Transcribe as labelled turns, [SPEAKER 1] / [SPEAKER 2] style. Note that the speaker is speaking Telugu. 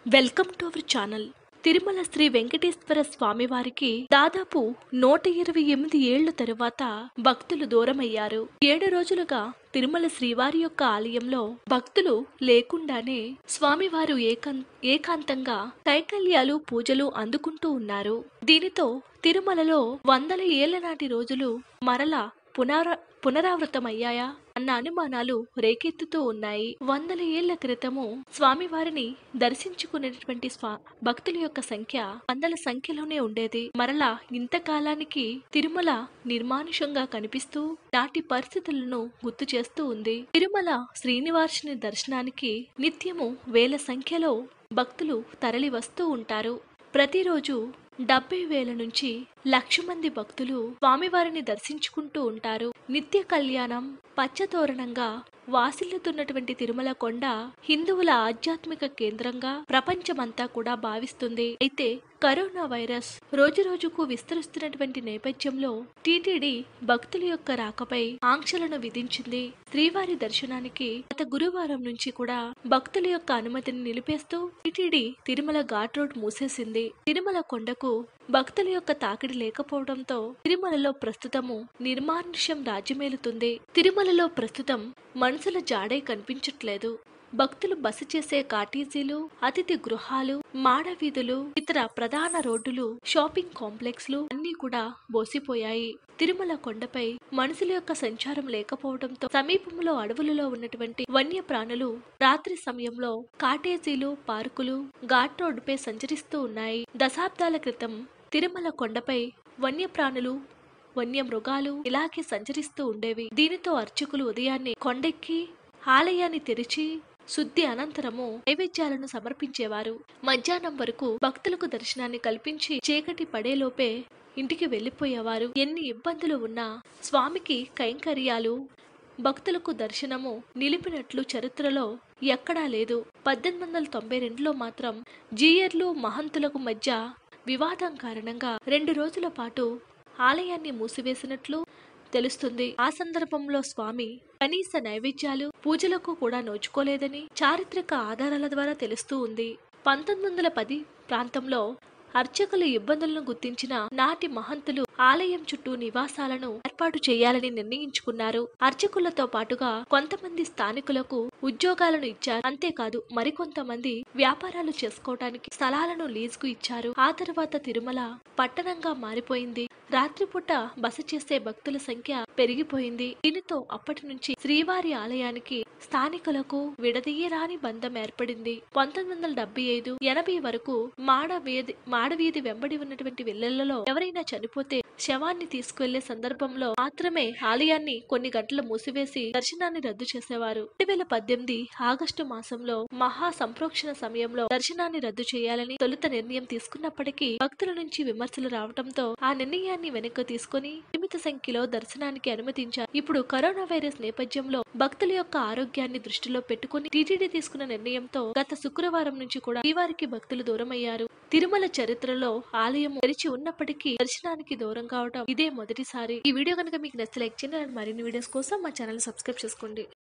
[SPEAKER 1] Welcome to our channel. Tirumala Shri Venkateshwara Swami వారికి దాదాపు 128 ఏళ్ల తరువాత భక్తులు దూరమయ్యారు. 7 రోజులుగా తిరుమల శ్రీవారి యొక్క ఆలయంలో భక్తులు లేకుండానే స్వామివారు ఏకాంతంగా కైకల్యాలు పూజలు అందుకుంటూ ఉన్నారు. దీనితో తిరుమలలో వందల ఏళ్ల నాటి రోజులు మరలా పునరావృతమయ్యాయా అన్న అనుమానాలు రేకెత్తుతూ ఉన్నాయి. వందల ఏళ్ల క్రితము స్వామివారిని దర్శించుకునేటువంటి భక్తుల యొక్క సంఖ్య వందల సంఖ్యలోనే ఉండేది. మరలా ఇంతకాలానికి తిరుమల నిర్మానుషంగా కనిపిస్తూ నాటి పరిస్థితులను గుర్తు చేస్తూ ఉంది. తిరుమల శ్రీనివాసుని దర్శనానికి నిత్యము వేల సంఖ్యలో భక్తులు తరలి వస్తూ ఉంటారు. ప్రతిరోజు 70,000 నుంచి 1,00,000 మంది భక్తులు స్వామివారిని దర్శించుకుంటూ ఉంటారు. నిత్య కళ్యాణం పచ్చతోరణంగా వాసిల్లుతున్నటువంటి తిరుమల కొండ హిందువుల ఆధ్యాత్మిక కేంద్రంగా ప్రపంచమంతా కూడా భావిస్తుంది. అయితే కరోనా వైరస్ రోజురోజుకు విస్తరిస్తున్నటువంటి నేపథ్యంలో టీటీడీ భక్తుల యొక్క రాకపై ఆంక్షలను విధించింది. శ్రీవారి దర్శనానికి గత గురువారం నుంచి కూడా భక్తుల యొక్క అనుమతిని నిలిపేస్తూ టీటీడీ తిరుమల ఘాట్ రోడ్ మూసేసింది. తిరుమల కొండకు భక్తుల యొక్క తాకిడి లేకపోవడంతో తిరుమలలో ప్రస్తుతము నిర్మానుష్యం రాజ్యమేలుతుంది. తిరుమలలో ప్రస్తుతం మనుషుల జాడే కనిపించట్లేదు. భక్తులు బస చేసే కాటేజీలు, అతిథి గృహాలు, మాడవీధులు, ఇతర ప్రధాన రోడ్డులు, షాపింగ్ కాంప్లెక్స్లు అన్ని కూడా బోసిపోయాయి. తిరుమల కొండపై మనుషుల యొక్క సంచారం లేకపోవడంతో సమీపంలో అడవులలో ఉన్నటువంటి వన్య ప్రాణులు రాత్రి సమయంలో కాటేజీలు, పార్కులు, ఘాట్ రోడ్డుపై సంచరిస్తూ ఉన్నాయి. దశాబ్దాల క్రితం తిరుమల కొండపై వన్యప్రాణులు, వన్యమృగాలు ఇలాగే సంచరిస్తూ ఉండేవి. దీనితో అర్చకులు ఉదయాన్నే కొండెక్కి ఆలయాన్ని తెరిచి శుద్ధి అనంతరము నైవేద్యాలను సమర్పించేవారు. మధ్యాహ్నం వరకు భక్తులకు దర్శనాన్ని కల్పించి చీకటి పడేలోపే ఇంటికి వెళ్లిపోయేవారు. ఎన్ని ఇబ్బందులు ఉన్నా స్వామికి కైంకర్యాలు, భక్తులకు దర్శనము నిలిపినట్లు చరిత్రలో ఎక్కడా లేదు. 1892లో మాత్రం జీయర్లు మహంతులకు మధ్య వివాదం కారణంగా 2 రోజుల పాటు ఆలయాన్ని మూసివేసినట్లు తెలుస్తుంది. ఆ సందర్భంలో స్వామి కనీస నైవేద్యాలు, పూజలకు కూడా నోచుకోలేదని చారిత్రక ఆధారాల ద్వారా తెలుస్తూ ఉంది. 1910 ప్రాంతంలో అర్చకుల ఇబ్బందులను గుర్తించిన నాటి మహంతులు ఆలయం చుట్టూ నివాసాలను ఏర్పాటు చేయాలని నిర్ణయించుకున్నారు. అర్చకులతో పాటుగా కొంతమంది స్థానికులకు ఉద్యోగాలను ఇచ్చారు. అంతేకాదు మరికొంతమంది వ్యాపారాలు చేసుకోవటానికి స్థలాలను లీజుకు ఇచ్చారు. ఆ తర్వాత తిరుమల పట్టణంగా మారిపోయింది. రాత్రిపూట బస చేసే భక్తుల సంఖ్య పెరిగిపోయింది. దీనితో అప్పటి నుంచి శ్రీవారి ఆలయానికి స్థానికులకు విడదీయరాని బంధం ఏర్పడింది. 1975-80 వరకు మాడవీధి వెంబడి ఉన్నటువంటి విల్లలలో ఎవరైనా చనిపోతే శవాన్ని తీసుకువెళ్లే సందర్భంలో మాత్రమే ఆలయాన్ని కొన్ని గంటలు మూసివేసి దర్శనాన్ని రద్దు చేసేవారు. 2018 ఆగస్టు మాసంలో మహా సంప్రోక్షణ సమయంలో దర్శనాన్ని రద్దు చేయాలని తొలుత నిర్ణయం తీసుకున్నప్పటికీ భక్తుల నుంచి విమర్శలు రావడంతో ఆ నిర్ణయాన్ని వెనక్కి తీసుకుని పరిమిత సంఖ్యలో దర్శనానికి అనుమతించారు. ఇప్పుడు కరోనా వైరస్ నేపథ్యంలో భక్తుల యొక్క ఆరోగ్యాన్ని దృష్టిలో పెట్టుకుని టీటీడీ తీసుకున్న నిర్ణయంతో గత శుక్రవారం నుంచి కూడా శ్రీవారికి భక్తులు దూరమయ్యారు. తిరుమల చరిత్రలో ఆలయం తెరిచి ఉన్నప్పటికీ దర్శనానికి దూరం కావడం ఇదే మొదటిసారి. ఈ వీడియో కనుక మీకు నచ్చితే లైక్ చేయండి. మరిన్ని వీడియోస్ కోసం మా ఛానల్ సబ్స్క్రైబ్ చేసుకోండి.